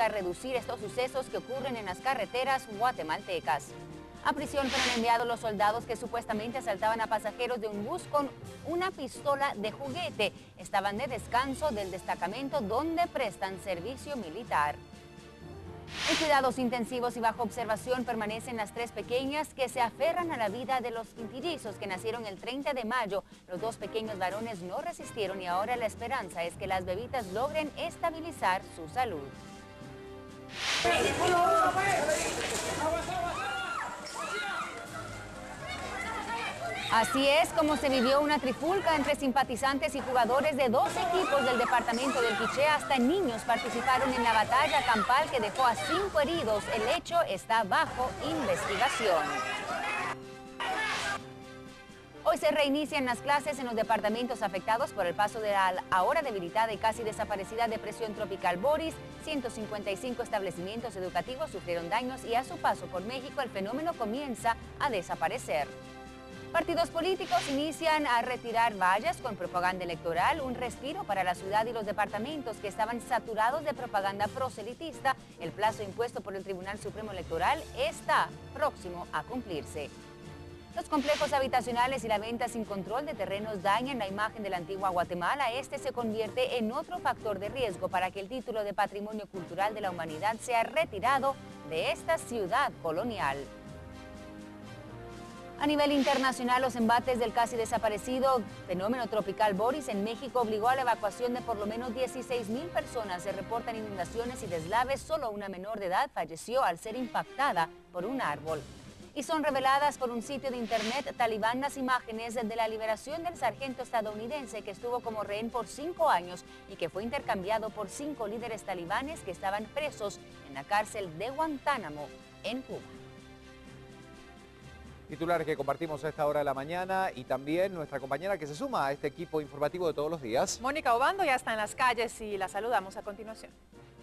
busca reducir estos sucesos que ocurren en las carreteras guatemaltecas. A prisión fueron enviados los soldados que supuestamente asaltaban a pasajeros de un bus con una pistola de juguete. Estaban de descanso del destacamento donde prestan servicio militar. En cuidados intensivos y bajo observación permanecen las 3 pequeñas que se aferran a la vida de los quintillizos que nacieron el 30 de mayo. Los 2 pequeños varones no resistieron y ahora la esperanza es que las bebitas logren estabilizar su salud. Así es como se vivió una trifulca entre simpatizantes y jugadores de 2 equipos del departamento del Quiché. Hasta niños participaron en la batalla campal que dejó a 5 heridos. El hecho está bajo investigación. Hoy se reinician las clases en los departamentos afectados por el paso de la ahora debilitada y casi desaparecida depresión tropical Boris. 155 establecimientos educativos sufrieron daños y a su paso por México el fenómeno comienza a desaparecer. Partidos políticos inician a retirar vallas con propaganda electoral, un respiro para la ciudad y los departamentos que estaban saturados de propaganda proselitista. El plazo impuesto por el Tribunal Supremo Electoral está próximo a cumplirse. Los complejos habitacionales y la venta sin control de terrenos dañan la imagen de la antigua Guatemala. Este se convierte en otro factor de riesgo para que el título de Patrimonio Cultural de la Humanidad sea retirado de esta ciudad colonial. A nivel internacional, los embates del casi desaparecido fenómeno tropical Boris en México obligó a la evacuación de por lo menos 16,000 personas. Se reportan inundaciones y deslaves. Solo una menor de edad falleció al ser impactada por un árbol. Y son reveladas por un sitio de internet talibán las imágenes de la liberación del sargento estadounidense que estuvo como rehén por 5 años y que fue intercambiado por 5 líderes talibanes que estaban presos en la cárcel de Guantánamo, en Cuba. Titulares que compartimos a esta hora de la mañana y también nuestra compañera que se suma a este equipo informativo de todos los días. Mónica Obando ya está en las calles y la saludamos a continuación.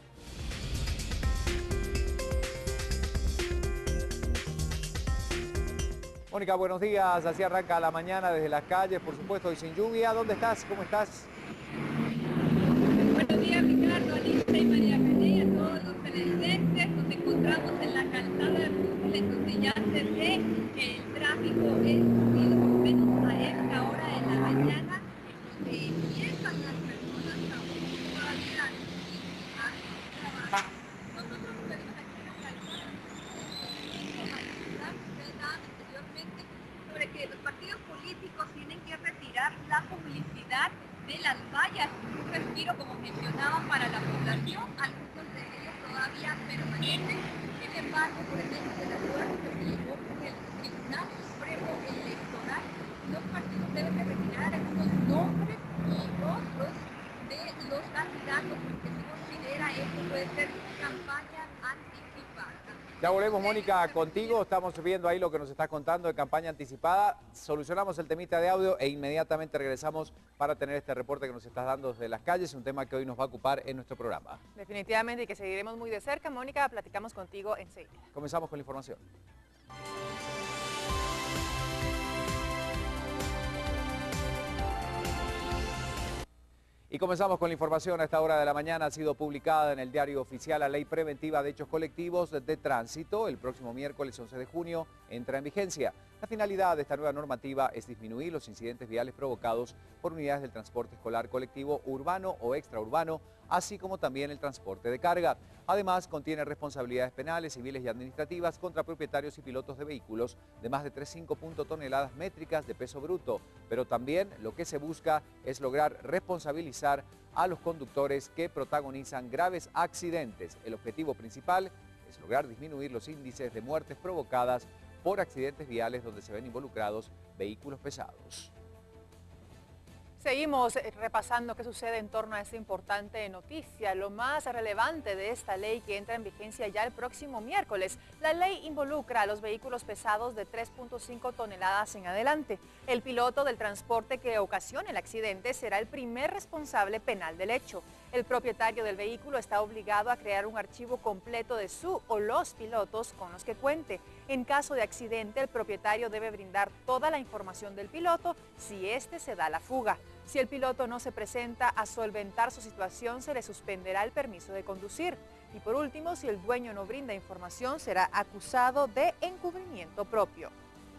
Mónica, buenos días. Así arranca la mañana desde las calles, por supuesto, y sin lluvia. ¿Dónde estás? ¿Cómo estás? Buenos días, Ricardo, Alicia y María René, a todos los televidentes. Nos encontramos en la calzada de Brújula, donde ya se ve que el tráfico es fluido, por lo menos a esta hora de la mañana. Empiezan las personas aún todavía a trabajar. Nosotros nos venimos aquí en la calzada a ustedes daban anteriormente sobre que los partidos políticos tienen que retirar la publicidad de las vallas, un respiro como mencionaban para la población, algunos de ellos todavía permanecen. Sin embargo, por ejemplo, de acuerdo que se llegó con el Tribunal Supremo Electoral, los partidos deben de retirar algunos nombres y rostros de los candidatos porque se considera esto puede ser campaña anticipada. Ya volvemos, Mónica, contigo. Estamos viendo ahí lo que nos estás contando de campaña anticipada. Solucionamos el temita de audio e inmediatamente regresamos para tener este reporte que nos estás dando desde las calles, un tema que hoy nos va a ocupar en nuestro programa. Definitivamente y que seguiremos muy de cerca. Mónica, platicamos contigo enseguida. Comenzamos con la información. Y comenzamos con la información. A esta hora de la mañana ha sido publicada en el Diario Oficial la Ley Preventiva de Hechos Colectivos de Tránsito. El próximo miércoles 11 de junio entra en vigencia. La finalidad de esta nueva normativa es disminuir los incidentes viales provocados por unidades del transporte escolar colectivo urbano o extraurbano, así como también el transporte de carga. Además, contiene responsabilidades penales, civiles y administrativas contra propietarios y pilotos de vehículos de más de 3,5 toneladas métricas de peso bruto. Pero también lo que se busca es lograr responsabilizar a los conductores que protagonizan graves accidentes. El objetivo principal es lograr disminuir los índices de muertes provocadas por accidentes viales donde se ven involucrados vehículos pesados. Seguimos repasando qué sucede en torno a esta importante noticia. Lo más relevante de esta ley que entra en vigencia ya el próximo miércoles. La ley involucra a los vehículos pesados de 3,5 toneladas en adelante. El piloto del transporte que ocasione el accidente será el primer responsable penal del hecho. El propietario del vehículo está obligado a crear un archivo completo de su o los pilotos con los que cuente. En caso de accidente, el propietario debe brindar toda la información del piloto si éste se da la fuga. Si el piloto no se presenta a solventar su situación, se le suspenderá el permiso de conducir. Y por último, si el dueño no brinda información, será acusado de encubrimiento propio.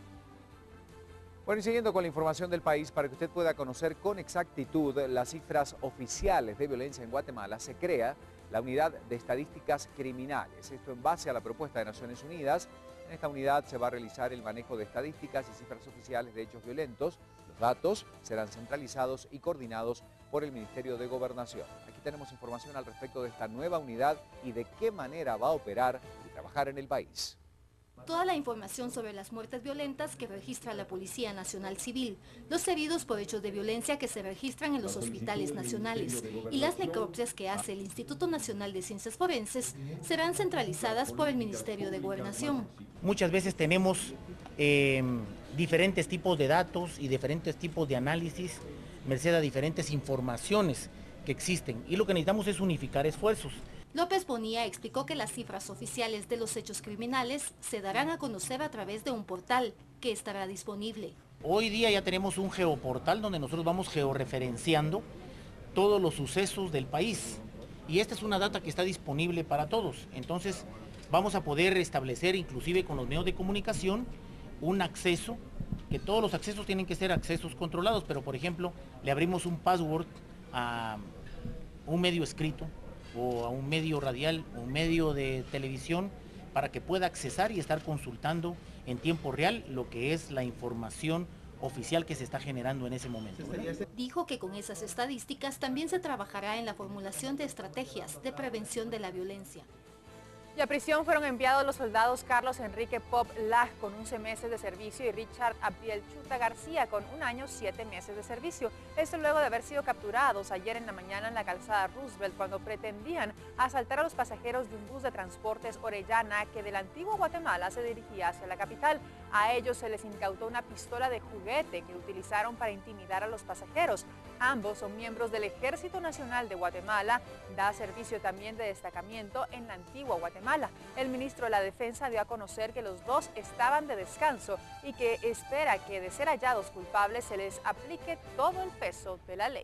Bueno, y siguiendo con la información del país, para que usted pueda conocer con exactitud las cifras oficiales de violencia en Guatemala, se crea la Unidad de Estadísticas Criminales. Esto en base a la propuesta de Naciones Unidas. En esta unidad se va a realizar el manejo de estadísticas y cifras oficiales de hechos violentos. Los datos serán centralizados y coordinados por el Ministerio de Gobernación. Aquí tenemos información al respecto de esta nueva unidad y de qué manera va a operar y trabajar en el país. Toda la información sobre las muertes violentas que registra la Policía Nacional Civil, los heridos por hechos de violencia que se registran en los hospitales nacionales y las necropsias que hace el Instituto Nacional de Ciencias Forenses serán centralizadas por el Ministerio de Gobernación. Muchas veces tenemos diferentes tipos de datos y diferentes tipos de análisis, merced a diferentes informaciones que existen, y lo que necesitamos es unificar esfuerzos. López Bonilla explicó que las cifras oficiales de los hechos criminales se darán a conocer a través de un portal que estará disponible. Hoy día ya tenemos un geoportal donde nosotros vamos georreferenciando todos los sucesos del país, y esta es una data que está disponible para todos. Entonces vamos a poder establecer, inclusive con los medios de comunicación, un acceso, que todos los accesos tienen que ser accesos controlados, pero por ejemplo le abrimos un password a un medio escrito o a un medio radial o un medio de televisión para que pueda accesar y estar consultando en tiempo real lo que es la información oficial que se está generando en ese momento. Dijo que con esas estadísticas también se trabajará en la formulación de estrategias de prevención de la violencia. Y a prisión fueron enviados los soldados Carlos Enrique Pop Laj con 11 meses de servicio y Richard Abdiel Chuta García con 1 año 7 meses de servicio. Esto luego de haber sido capturados ayer en la mañana en la calzada Roosevelt cuando pretendían asaltar a los pasajeros de un bus de transportes Orellana que de la antigua Guatemala se dirigía hacia la capital. A ellos se les incautó una pistola de juguete que utilizaron para intimidar a los pasajeros. Ambos son miembros del Ejército Nacional de Guatemala, da servicio también de destacamiento en la antigua Guatemala. El ministro de la Defensa dio a conocer que los dos estaban de descanso y que espera que de ser hallados culpables se les aplique todo el peso de la ley.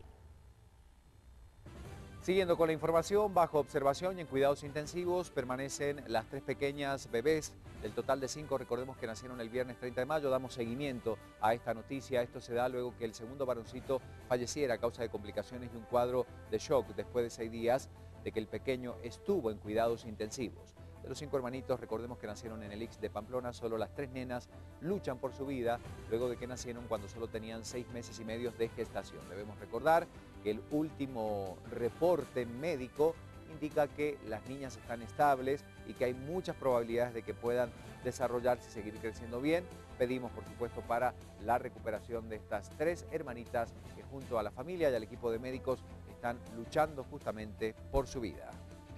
Siguiendo con la información, bajo observación y en cuidados intensivos permanecen las 3 pequeñas bebés del total de 5, recordemos que nacieron el viernes 30 de mayo, damos seguimiento a esta noticia. Esto se da luego que el segundo varoncito falleciera a causa de complicaciones y un cuadro de shock después de 6 días de que el pequeño estuvo en cuidados intensivos. De los 5 hermanitos, recordemos que nacieron en el IX de Pamplona, solo las 3 nenas luchan por su vida luego de que nacieron cuando solo tenían 6 meses y medio de gestación. Debemos recordar que el último reporte médico indica que las niñas están estables y que hay muchas probabilidades de que puedan desarrollarse y seguir creciendo bien. Pedimos, por supuesto, para la recuperación de estas 3 hermanitas que junto a la familia y al equipo de médicos están luchando justamente por su vida.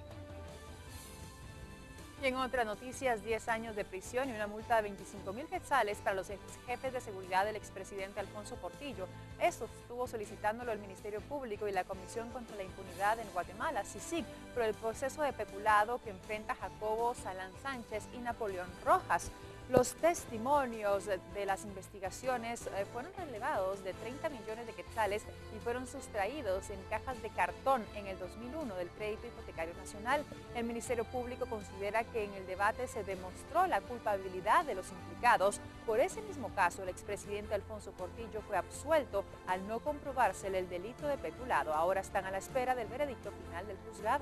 Y en otras noticias, 10 años de prisión y una multa de 25.000 quetzales para los ex jefes de seguridad del expresidente Alfonso Portillo. Esto estuvo solicitándolo el Ministerio Público y la Comisión contra la Impunidad en Guatemala, CICIG, por el proceso de peculado que enfrenta Jacobo Salán Sánchez y Napoleón Rojas. Los testimonios de las investigaciones fueron relevados de 30 millones de quetzales y fueron sustraídos en cajas de cartón en el 2001 del Crédito Hipotecario Nacional. El Ministerio Público considera que en el debate se demostró la culpabilidad de los implicados. Por ese mismo caso, el expresidente Alfonso Portillo fue absuelto al no comprobársele el delito de peculado. Ahora están a la espera del veredicto final del juzgado.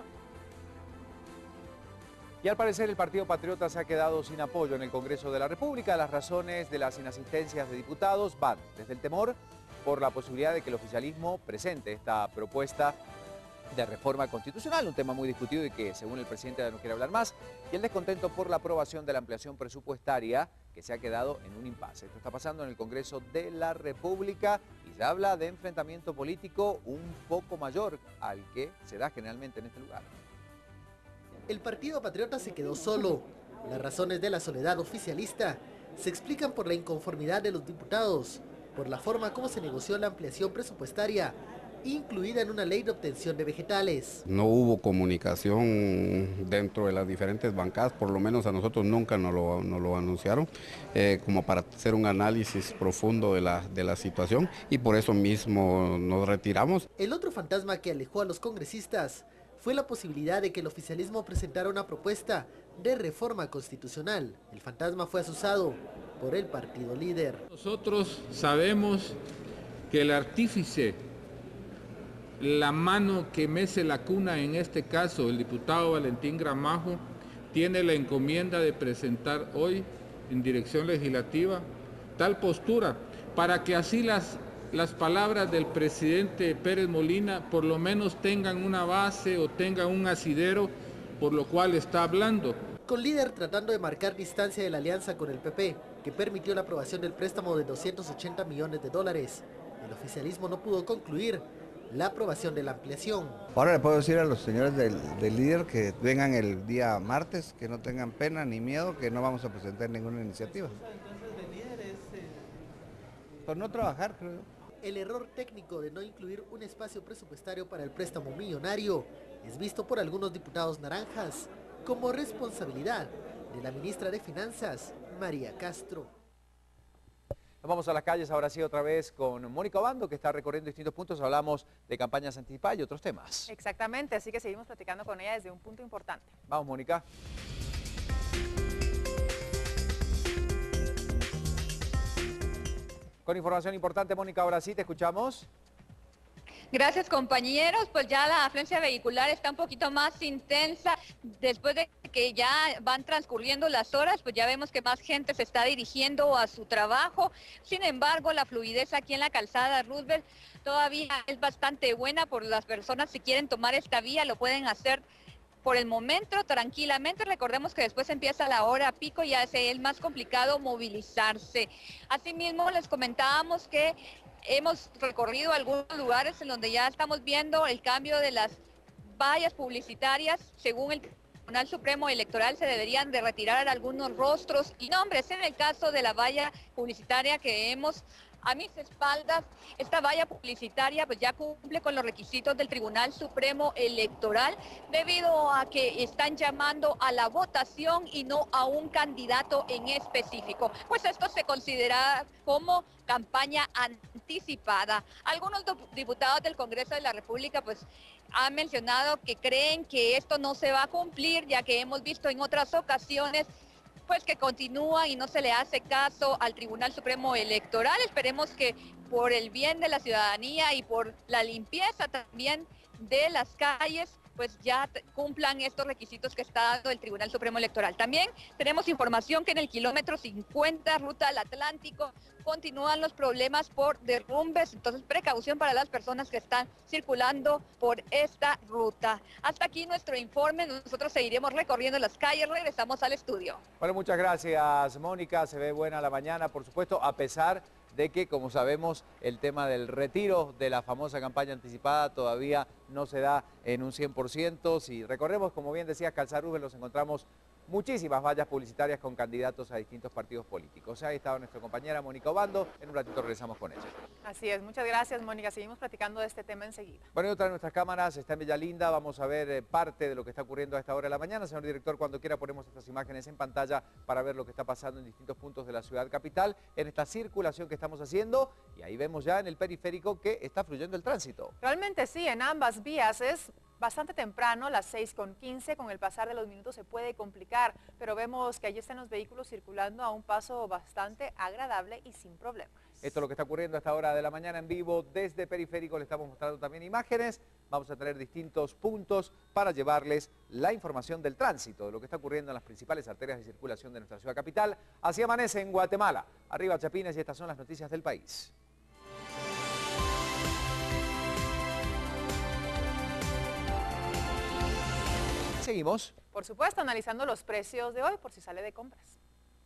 Y al parecer el Partido Patriota se ha quedado sin apoyo en el Congreso de la República. Las razones de las inasistencias de diputados van desde el temor por la posibilidad de que el oficialismo presente esta propuesta de reforma constitucional, un tema muy discutido y que según el presidente ya no quiere hablar más, y el descontento por la aprobación de la ampliación presupuestaria que se ha quedado en un impasse. Esto está pasando en el Congreso de la República y se habla de enfrentamiento político un poco mayor al que se da generalmente en este lugar. El Partido Patriota se quedó solo. Las razones de la soledad oficialista se explican por la inconformidad de los diputados, por la forma como se negoció la ampliación presupuestaria, incluida en una ley de obtención de vegetales. No hubo comunicación dentro de las diferentes bancadas, por lo menos a nosotros nunca nos lo anunciaron, como para hacer un análisis profundo de la situación, y por eso mismo nos retiramos. El otro fantasma que alejó a los congresistas fue la posibilidad de que el oficialismo presentara una propuesta de reforma constitucional. El fantasma fue azuzado por el partido líder. Nosotros sabemos que el artífice, la mano que mece la cuna, en este caso el diputado Valentín Gramajo, tiene la encomienda de presentar hoy en dirección legislativa tal postura para que así las palabras del presidente Pérez Molina por lo menos tengan una base o tengan un asidero por lo cual está hablando. Con líder tratando de marcar distancia de la alianza con el PP, que permitió la aprobación del préstamo de 280 millones de dólares, el oficialismo no pudo concluir la aprobación de la ampliación. Ahora le puedo decir a los señores del líder que vengan el día martes, que no tengan pena ni miedo, que no vamos a presentar ninguna iniciativa. Por no trabajar, creo yo. El error técnico de no incluir un espacio presupuestario para el préstamo millonario es visto por algunos diputados naranjas como responsabilidad de la ministra de Finanzas, María Castro. Vamos a las calles ahora sí otra vez con Mónica Obando, que está recorriendo distintos puntos. Hablamos de campañas anticipadas y otros temas. Exactamente, así que seguimos platicando con ella desde un punto importante. Vamos, Mónica. Con información importante, Mónica, ahora sí te escuchamos. Gracias, compañeros. Pues ya la afluencia vehicular está un poquito más intensa. Después de que ya van transcurriendo las horas, pues ya vemos que más gente se está dirigiendo a su trabajo. Sin embargo, la fluidez aquí en la calzada Roosevelt todavía es bastante buena. Por las personas, si quieren tomar esta vía, lo pueden hacer por el momento tranquilamente. Recordemos que después empieza la hora pico y ya es más complicado movilizarse. Asimismo, les comentábamos que hemos recorrido algunos lugares en donde ya estamos viendo el cambio de las vallas publicitarias. Según el Tribunal Supremo Electoral, se deberían de retirar algunos rostros y nombres. En el caso de la valla publicitaria que vemos a mis espaldas, esta valla publicitaria pues ya cumple con los requisitos del Tribunal Supremo Electoral, debido a que están llamando a la votación y no a un candidato en específico. Pues esto se considera como campaña anticipada. Algunos diputados del Congreso de la República pues han mencionado que creen que esto no se va a cumplir, ya que hemos visto en otras ocasiones pues que continúa y no se le hace caso al Tribunal Supremo Electoral. Esperemos que por el bien de la ciudadanía y por la limpieza también de las calles, pues ya cumplan estos requisitos que está dando el Tribunal Supremo Electoral. También tenemos información que en el kilómetro 50, ruta al Atlántico, continúan los problemas por derrumbes, entonces precaución para las personas que están circulando por esta ruta. Hasta aquí nuestro informe, nosotros seguiremos recorriendo las calles, regresamos al estudio. Bueno, muchas gracias, Mónica, se ve buena la mañana, por supuesto, a pesar de que, como sabemos, el tema del retiro de la famosa campaña anticipada todavía no se da en un 100%. Si recorremos, como bien decía Calzada Roosevelt, nos encontramos muchísimas vallas publicitarias con candidatos a distintos partidos políticos. Ahí estaba nuestra compañera Mónica Obando, en un ratito regresamos con ella. Así es, muchas gracias, Mónica, seguimos platicando de este tema enseguida. Bueno, y otra de nuestras cámaras está en Villalinda, vamos a ver parte de lo que está ocurriendo a esta hora de la mañana. Señor director, cuando quiera ponemos estas imágenes en pantalla para ver lo que está pasando en distintos puntos de la ciudad capital, en esta circulación que estamos haciendo, y ahí vemos ya en el periférico que está fluyendo el tránsito. Realmente sí, en ambas vías es bastante temprano, las 6:15, con el pasar de los minutos se puede complicar, pero vemos que allí están los vehículos circulando a un paso bastante agradable y sin problemas. Esto es lo que está ocurriendo a esta hora de la mañana en vivo desde Periférico. Le estamos mostrando también imágenes. Vamos a tener distintos puntos para llevarles la información del tránsito, de lo que está ocurriendo en las principales arterias de circulación de nuestra ciudad capital. Así amanece en Guatemala. Arriba Chapines, y estas son las noticias del país. Seguimos. Por supuesto, analizando los precios de hoy por si sale de compras.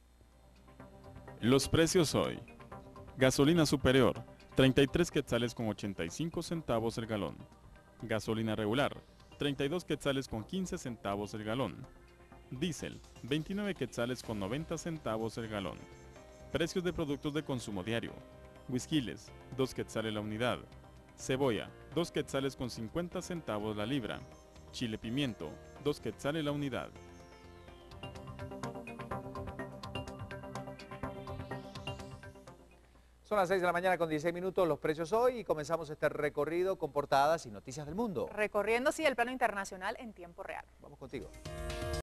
Los precios hoy. Gasolina superior, 33 quetzales con 85 centavos el galón. Gasolina regular, 32 quetzales con 15 centavos el galón. Diésel, 29 quetzales con 90 centavos el galón. Precios de productos de consumo diario. Whiskiles, 2 quetzales la unidad. Cebolla, 2 quetzales con 50 centavos la libra. Chile pimiento, 2 quetzales la unidad. Son las 6 de la mañana con 16 minutos los precios hoy y comenzamos este recorrido con portadas y noticias del mundo. Recorriendo, sí, el plano internacional en tiempo real. Vamos contigo.